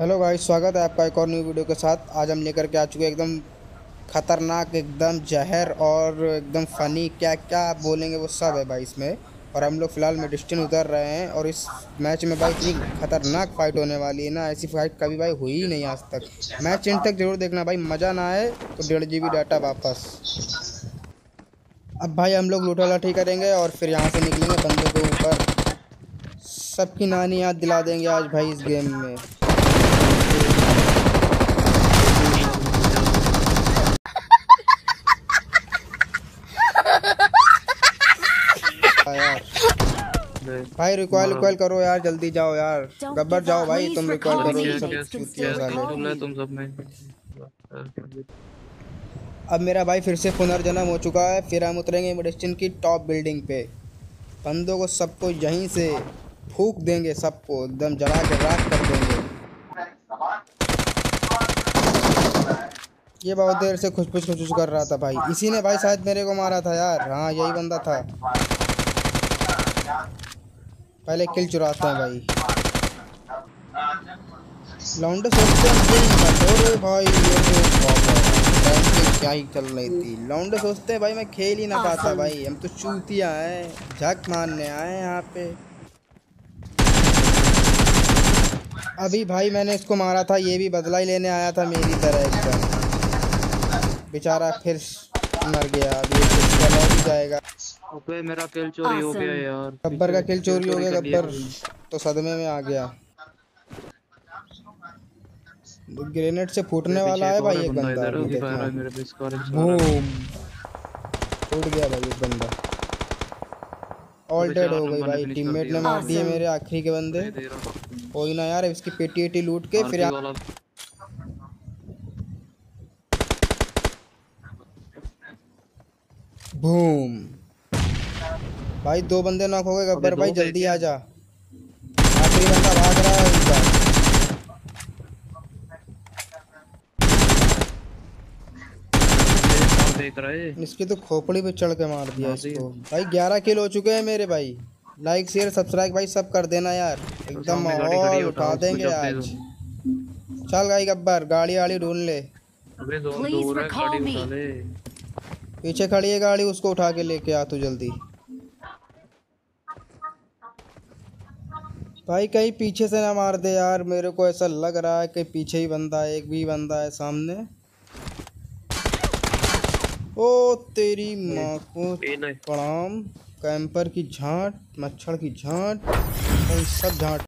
Hello guys, स्वागत है आपका एक और न्यू वीडियो के साथ। आज हम लेकर के आ चुके हैं एकदम खतरनाक, एकदम जहर और एकदम फ़नी, क्या क्या आप बोलेंगे वो सब है भाई इसमें। और हम लोग फ़िलहाल मेडिस्टिन उतर रहे हैं और इस मैच में भाई इतनी खतरनाक फ़ाइट होने वाली है ना, ऐसी फ़ाइट कभी भाई हुई ही नहीं आज तक। मैच एंड तक ज़रूर देखना भाई, मज़ा ना आए तो 1.5 GB डाटा वापस। अब भाई हम लोग लूटा लाठी करेंगे और फिर यहाँ से निकलेंगे बंदों के ऊपर। सबकी नानी याद दिला देंगे आज भाई इस गेम में। यार भाई रिकॉइल रिकॉइल करो यार, जल्दी जाओ यार। गब्बर जाओ भाई, तुम रिकॉइल करो। सब चूतिया साले। तुम सब में अब मेरा भाई फिर से पुनर्जन्म हो चुका है। फिर हम उतरेंगे मेडिस्टिन की टॉप बिल्डिंग पे। बंदों को सबको यहीं से फूक देंगे, सबको एकदम जला के राख कर देंगे। ये बहुत देर से खुशपुश खुशपुश कर रहा था भाई, इसी ने भाई शायद मेरे को मारा था यार। हाँ यही बंदा था। पहले किल चुराते हैं भाई। लौंडे सोचते हैं मुझे भाई, ये तो क्या ही चल रही थी। लौंडे सोचते हैं भाई मैं खेल ही ना पाता भाई, हम तो चूतिया हैं, झक मारने आए यहाँ पे। अभी भाई मैंने इसको मारा था, ये भी बदला ही लेने आया था मेरी तरह एकदम। बेचारा फिर मर गया। अभी भी जाएगा। ओके, मेरा किल चोरी हो गया यार। गब्बर का किल चोरी हो गया। गब्बर तो सदमे में आ गया। ग्रेनेड से फूटने वाला है भाई एक बंदा। बूम, टूट गया भाई एक बंदा। ऑल डेड हो गई भाई, टीममेट ने मार दिए मेरे आखिरी के बंदे। कोई ना यार, इसकी पेटी एटी लूट के फिर बूम भाई। 2 बंदे नॉक हो गए। गब्बर भाई जल्दी आ जा, आखिरी बंदा भाग रहा है उनका। देख रहे इसकी तो खोपड़ी पे चढ़ के मार दिया इसको भाई। 11 किल हो चुके हैं मेरे भाई। लाइक शेयर सब्सक्राइब भाई सब कर देना यार, एकदम माहौल उठा देंगे आज। चल भाई गब्बर, गाड़ी वाड़ी ढूंढ ले। पीछे खड़ी है गाड़ी, उसको उठा के लेके आ तू जल्दी भाई। कहीं पीछे से ना मार दे यार, मेरे को ऐसा लग रहा है कि पीछे ही बंदा है, एक भी बंदा है सामने। ओ तेरी माँ को प्रणाम। कैंपर की झांट, मच्छर की झांट, सब झांट